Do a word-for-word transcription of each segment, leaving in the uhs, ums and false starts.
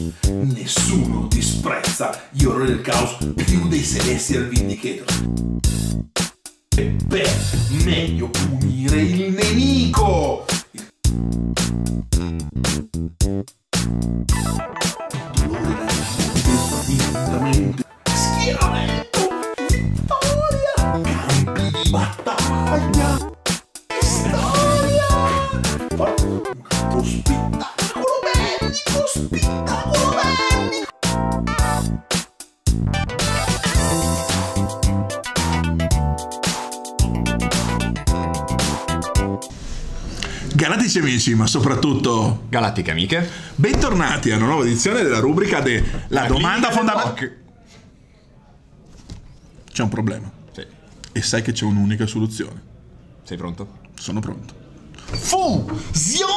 Nessuno disprezza gli orrori del caos più dei Celestial Vindicator. E beh, meglio punire il nemico! Infinitamente schieramento, vittoria, campi di battaglia, storia, uno spettacolo bellico, spettacolo bellico. Galattici amici, ma soprattutto galattiche amiche, bentornati a una nuova edizione della rubrica de La, La domanda fondamentale. C'è un problema. Sì. E sai che c'è un'unica soluzione. Sei pronto? Sono pronto. Fusione!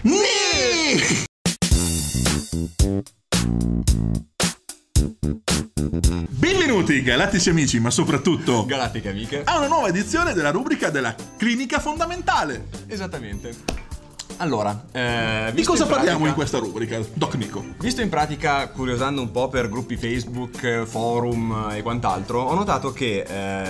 Benvenuti galattici amici, ma soprattutto galattiche amiche, a una nuova edizione della rubrica della clinica fondamentale. Esattamente. Allora, eh, di cosa in parliamo pratica, in questa rubrica, Doc Nico? Visto in pratica, curiosando un po' per gruppi Facebook, forum e quant'altro, ho notato che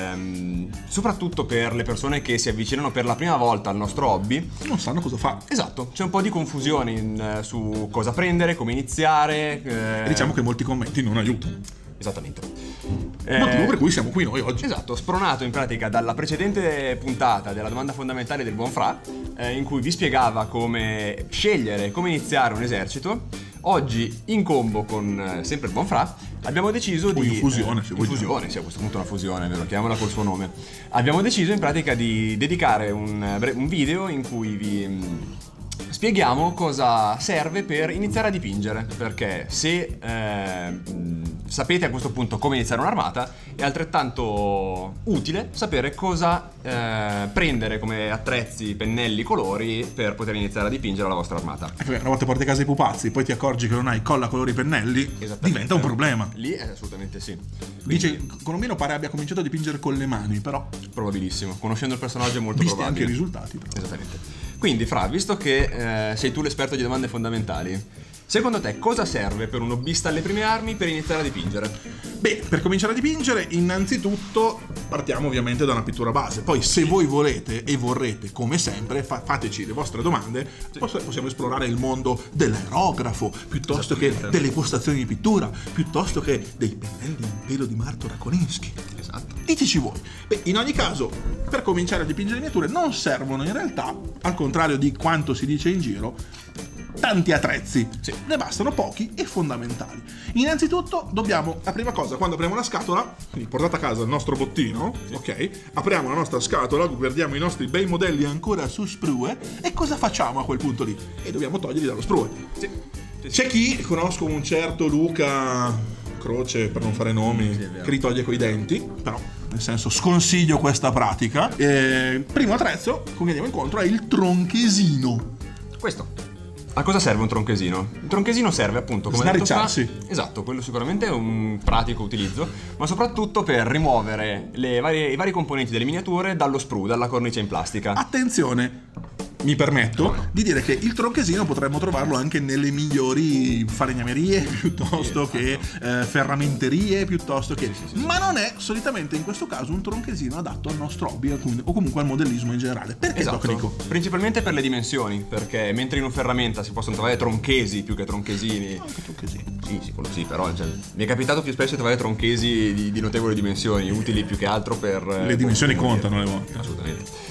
ehm, soprattutto per le persone che si avvicinano per la prima volta al nostro hobby non sanno cosa fare. Esatto, c'è un po' di confusione in, su cosa prendere, come iniziare. Eh... E diciamo che molti commenti non aiutano. Esattamente. Motivo eh, per cui siamo qui noi oggi. Esatto, spronato in pratica dalla precedente puntata della domanda fondamentale del buon Fra, eh, in cui vi spiegava come scegliere, come iniziare un esercito. Oggi, in combo con eh, sempre il buon Fra, abbiamo deciso o di... in fusione, eh, se in fusione, sì, a questo punto una fusione, vero? Chiamiamola col suo nome. Abbiamo deciso in pratica di dedicare un, un video in cui vi... Mh, spieghiamo cosa serve per iniziare a dipingere, perché se eh, sapete a questo punto come iniziare un'armata, è altrettanto utile sapere cosa eh, prendere come attrezzi, pennelli, colori per poter iniziare a dipingere la vostra armata. Ecco, una volta porti a casa i pupazzi, poi ti accorgi che non hai colla, colori, pennelli, diventa un problema. Lì è assolutamente sì. Dice, Colombino pare abbia cominciato a dipingere con le mani, però probabilissimo, conoscendo il personaggio è molto visti probabile. Anche i risultati, però. Esattamente. Quindi, Fra, visto che eh, sei tu l'esperto di domande fondamentali, secondo te cosa serve per un hobbista alle prime armi per iniziare a dipingere? Beh, per cominciare a dipingere, innanzitutto partiamo ovviamente da una pittura base. Poi, se voi volete e vorrete, come sempre, fa- fateci le vostre domande. Sì. Poss- possiamo esplorare il mondo dell'aerografo, piuttosto che delle postazioni di pittura, piuttosto che dei pennelli in pelo di Marto Rakoninski. Esatto. Diteci voi. Beh, in ogni caso, per cominciare a dipingere miniature non servono in realtà, al contrario di quanto si dice in giro, tanti attrezzi. Sì. Ne bastano pochi e fondamentali. Innanzitutto dobbiamo, la prima cosa, quando apriamo la scatola, quindi portate a casa il nostro bottino, sì. Ok, apriamo la nostra scatola, guardiamo i nostri bei modelli ancora su sprue e cosa facciamo a quel punto lì? E dobbiamo toglierli dallo sprue. Sì. Sì, sì. C'è chi, conosco un certo Luca Croce, per non fare nomi, sì, che li toglie coi denti, però nel senso sconsiglio questa pratica. E, primo attrezzo con cui andiamo incontro è il tronchesino. Questo. A cosa serve un tronchesino? Un tronchesino serve appunto come snaricciarsi. Detto fa, esatto, quello sicuramente è un pratico utilizzo, ma soprattutto per rimuovere le varie, i vari componenti delle miniature dallo sprue, dalla cornice in plastica. Attenzione, mi permetto no. di dire che il tronchesino potremmo trovarlo anche nelle migliori falegnamerie piuttosto sì, che eh, ferramenterie piuttosto che sì, sì, sì, ma sì. non è solitamente in questo caso un tronchesino adatto al nostro hobby o comunque al modellismo in generale. Perché esatto. Doc Nico? Principalmente per le dimensioni, perché mentre in un ferramenta si possono trovare tronchesi più che tronchesini. No, anche tronchesini. Sì, sì, quello sì, però cioè, mi è capitato più spesso di trovare tronchesi di, di notevoli dimensioni, utili più che altro per le dimensioni contano le volte. Assolutamente.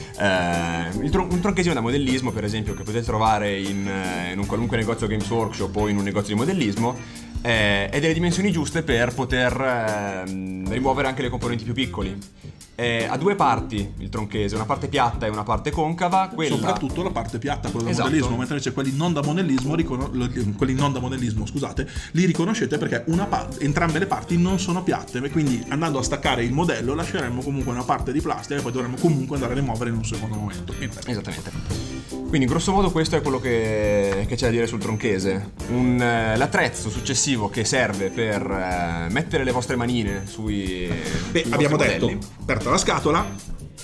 Eh, il tron- un tronchesino da modellismo, per esempio, che potete trovare in, in un qualunque negozio Games Workshop o in un negozio di modellismo, eh, è delle dimensioni giuste per poter eh, rimuovere anche le componenti più piccoli. Eh, ha due parti il tronchese, una parte piatta e una parte concava. Quella... Soprattutto la parte piatta, quella da esatto. modellismo, mentre invece quelli non da modellismo, ricono- quelli non da modellismo, scusate, li riconoscete perché una pa- entrambe le parti non sono piatte, quindi andando a staccare il modello lasceremmo comunque una parte di plastica e poi dovremmo comunque andare a rimuovere in un secondo momento. Esattamente. Quindi grosso modo questo è quello che, che c'è da dire sul tronchese. Un, eh, l'attrezzo successivo che serve per eh, mettere le vostre manine sui Beh, sui abbiamo modelli. detto, aperta la scatola,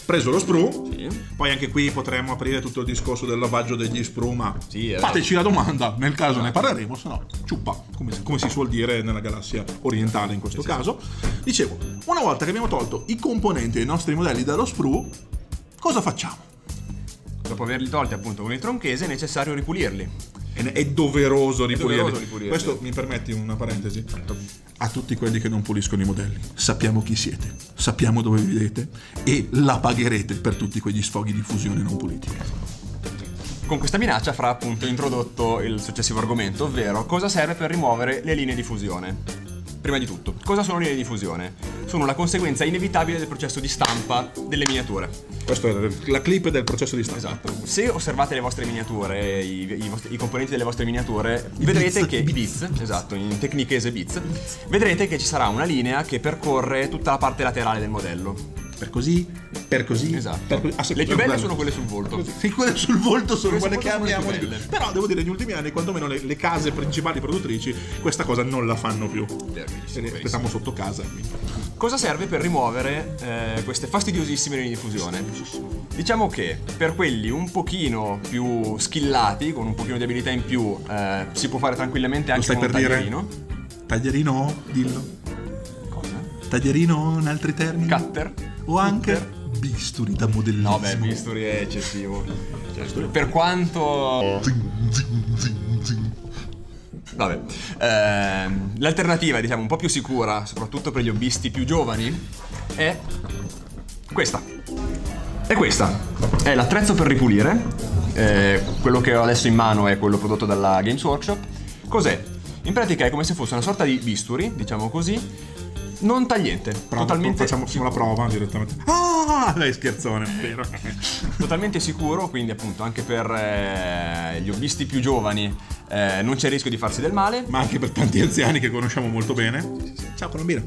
preso lo sprue, Sì. poi anche qui potremmo aprire tutto il discorso del lavaggio degli sprue, ma Sì, è fateci la domanda, nel caso ne Esatto. parleremo, se no ciuppa, come, come si suol dire nella galassia orientale in questo caso. Dicevo, una volta che abbiamo tolto i componenti dei nostri modelli dallo sprue, cosa facciamo? Dopo averli tolti appunto con il tronchese è necessario ripulirli. È è doveroso ripulirli. doveroso ripulirli. Questo mi permetti una parentesi? A tutti quelli che non puliscono i modelli, sappiamo chi siete, sappiamo dove vivete e la pagherete per tutti quegli sfoghi di fusione non puliti. Con questa minaccia Fra appunto introdotto il successivo argomento, ovvero cosa serve per rimuovere le linee di fusione. Prima di tutto, cosa sono le linee di fusione? Sono la conseguenza inevitabile del processo di stampa delle miniature. Questa è la clip del processo di stampa. Esatto. Se osservate le vostre miniature, i, i, vostri- i componenti delle vostre miniature, vedrete bits, che i i bits. bits, esatto, in tecnichese bits, vedrete che ci sarà una linea che percorre tutta la parte laterale del modello. Per così, per così, Esatto. per così. Ah, se- Le più belle bello. sono quelle sul volto. Così. Sì, quelle sul volto sono Quelle sul quelle che volto sono le abbiamo più di più. belle. Però devo dire, negli ultimi anni, quantomeno le, le case principali produttrici, questa cosa non la fanno più. Se ne aspettiamo sotto casa. Cosa serve per rimuovere eh, queste fastidiosissime linee di fusione? Diciamo che per quelli un pochino più skillati, con un pochino di abilità in più, eh, si può fare tranquillamente anche stai con un per dire? taglierino. Taglierino, dillo. Cosa? Taglierino in altri termini? Cutter. O anche Cutter. bisturi da modellismo. No, beh, bisturi è eccessivo. Cioè, per quanto... Vabbè, ehm, l'alternativa, diciamo, un po' più sicura, soprattutto per gli hobbisti più giovani, è questa. È questa. È l'attrezzo per ripulire. Eh, quello che ho adesso in mano è quello prodotto dalla Games Workshop. Cos'è? In pratica è come se fosse una sorta di bisturi, diciamo così, non tagliente. Prova, totalmente facciamo facciamo la prova direttamente. Ah, dai, scherzone, vero. totalmente sicuro, quindi appunto anche per eh, gli hobbisti più giovani eh, non c'è rischio di farsi del male. Ma anche per tanti anziani che conosciamo molto bene. Ciao Colombina.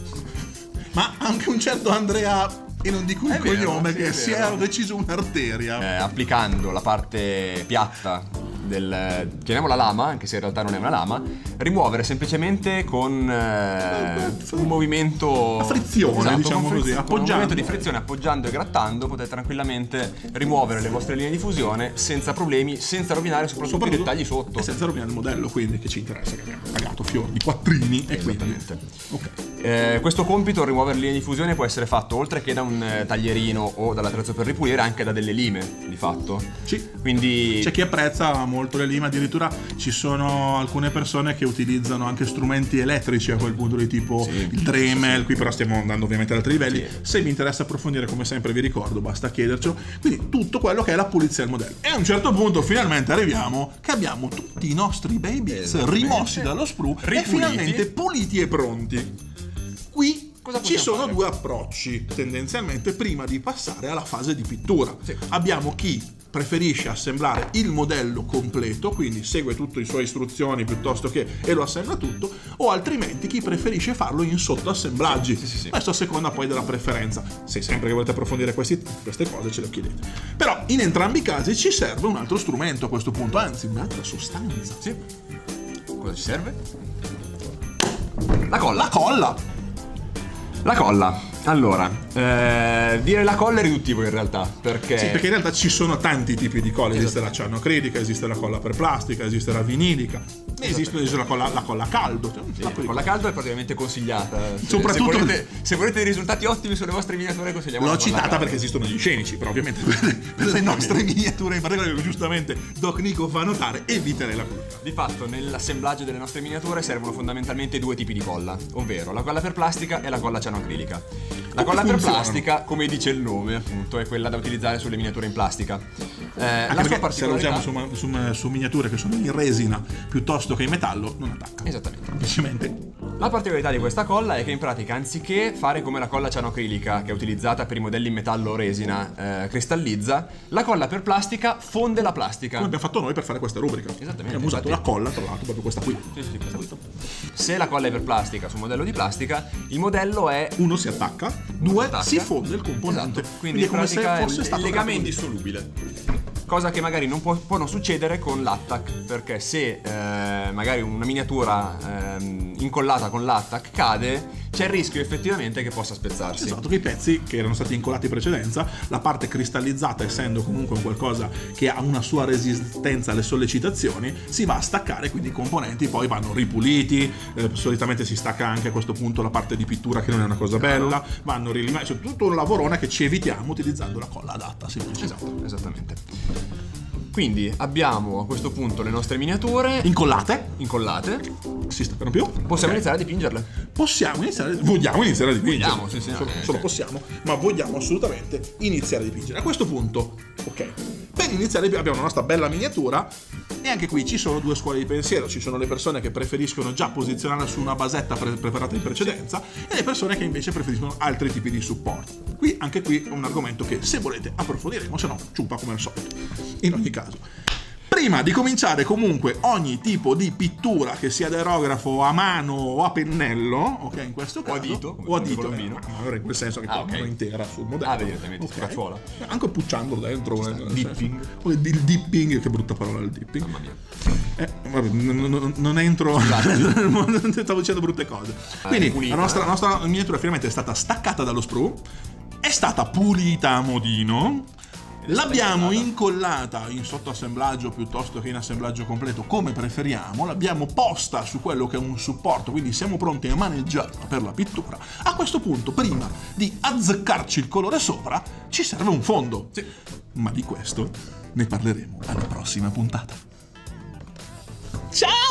Ma anche un certo Andrea, e non dico il È vero, cognome, sì, che è si vero. è deciso un'arteria. Eh, applicando la parte piatta del, chiamiamola lama, anche se in realtà non è una lama, rimuovere semplicemente con eh, un movimento A frizione, esatto, diciamo con friz- così, con un appoggiando. movimento di frizione, appoggiando e grattando potete tranquillamente rimuovere le vostre linee di fusione senza problemi, senza rovinare soprattutto, i dettagli sotto. E senza rovinare il modello, quindi, che ci interessa, che abbiamo pagato fior di quattrini e quindi. Esattamente. Ok. Eh, questo compito, rimuovere linee di fusione, può essere fatto oltre che da un eh, taglierino o dall'attrezzo per ripulire, anche da delle lime, di fatto. Sì. Quindi C'è chi apprezza molto le lime, addirittura ci sono alcune persone che utilizzano anche strumenti elettrici a quel punto, di tipo Sì. il Dremel, qui però stiamo andando ovviamente ad altri livelli. Sì. Se vi interessa approfondire, come sempre vi ricordo, basta chiedercelo. Quindi tutto quello che è la pulizia del modello. E a un certo punto finalmente arriviamo che abbiamo tutti i nostri baby Esattamente. rimossi dallo sprue e Ripuliti. finalmente puliti e pronti. Qui Cosa ci possiamo sono fare? due approcci tendenzialmente prima di passare alla fase di pittura. Sì. Abbiamo chi preferisce assemblare il modello completo, quindi segue tutte le sue istruzioni piuttosto che e lo assembla tutto, o altrimenti chi preferisce farlo in sottoassemblaggi. Sì, sì, sì. Questo a seconda poi della preferenza. Se sempre che volete approfondire questi- queste cose ce le chiedete. Però in entrambi i casi ci serve un altro strumento a questo punto, anzi un'altra sostanza. sì. Cosa ci serve? La colla. La colla! La colla. Allora, eh, dire la colla è riduttivo in realtà, perché... Sì, perché in realtà ci sono tanti tipi di colla. Esiste la cianocrilica, esiste la colla per plastica, esiste la vinilica, esiste, esiste la, colla, la colla a caldo. Cioè, Sì, la la colla a caldo è praticamente consigliata. Se- Soprattutto- se volete, se volete dei risultati ottimi sulle vostre miniature, consigliamo L'ho la colla a citata caldo. perché esistono gli scenici, però ovviamente per le, per le nostre miniature in particolare, giustamente Doc Nico fa notare, eviterei la colla. Di fatto, nell'assemblaggio delle nostre miniature servono fondamentalmente due tipi di colla, ovvero la colla per plastica e la colla cianoacrilica. La Come colla per funzionano? plastica, come dice il nome, appunto, è quella da utilizzare sulle miniature in plastica. Eh, Anche la sua perché se lo particolarità... usiamo su, su- su miniature che sono in resina piuttosto che in metallo, non attacca. Esattamente. Semplicemente. La particolarità di questa colla è che in pratica, anziché fare come la colla cianoacrilica, che è utilizzata per i modelli in metallo o resina, eh, cristallizza, la colla per plastica fonde la plastica. Come abbiamo fatto noi per fare questa rubrica. Esattamente, Abbiamo usato infatti. la colla, tra l'altro, proprio questa qui. Sì, sì, questa qui. Se la colla è per plastica su un modello di plastica, il modello è Uno si attacca, due attacca. si fonde il componente. Esatto. Quindi, è come se in pratica fosse il, stato il legame è creato indissolubile. Cosa che magari non può, può non succedere con l'attack, perché se eh, magari una miniatura ehm, incollata con l'attack cade, c'è il rischio effettivamente che possa spezzarsi. Esatto, che i pezzi che erano stati incollati in precedenza, la parte cristallizzata, essendo comunque un qualcosa che ha una sua resistenza alle sollecitazioni, si va a staccare, quindi i componenti poi vanno ripuliti, eh, solitamente si stacca anche a questo punto la parte di pittura, che non è una cosa bella, vanno rilimati, cioè tutto un lavorone che ci evitiamo utilizzando la colla adatta, semplicemente. Esatto, esattamente. Quindi abbiamo a questo punto le nostre miniature Incollate, incollate. si staccano più. Possiamo Ok. iniziare a dipingerle. Possiamo iniziare, vogliamo iniziare a dipingere. Vogliamo, sì, sì, no, solo, eh, solo cioè. possiamo, ma vogliamo assolutamente iniziare a dipingere. A questo punto, ok, per iniziare abbiamo la nostra bella miniatura e anche qui ci sono due scuole di pensiero. Ci sono le persone che preferiscono già posizionarla su una basetta pre- preparata in precedenza e le persone che invece preferiscono altri tipi di supporti. Qui, anche qui è un argomento che se volete approfondiremo, se no ciupa come al solito. In ogni caso, prima di cominciare comunque ogni tipo di pittura, che sia ad aerografo, a mano o a pennello, ok, in questo caso, a dito, come o a il dito, colombino. eh, ma allora in quel senso che Ah, con la mano ok. intera sul modello. Ah, direttamente, Ok. spacciuola. Anche pucciandolo dentro. sta, nel dipping. senso- o il dipping, che brutta parola il dipping. Mamma mia. Eh, vabbè, non, non- non entro nel mondo, stavo dicendo brutte cose. Quindi pulita, la nostra, eh. la nostra miniatura finalmente è stata staccata dallo sprue, è stata pulita a modino, l'abbiamo incollata in sottoassemblaggio piuttosto che in assemblaggio completo, come preferiamo, l'abbiamo posta su quello che è un supporto, quindi siamo pronti a maneggiarla per la pittura. A questo punto, prima di azzeccarci il colore sopra, ci serve un fondo. Sì. Ma di questo ne parleremo alla prossima puntata. Ciao!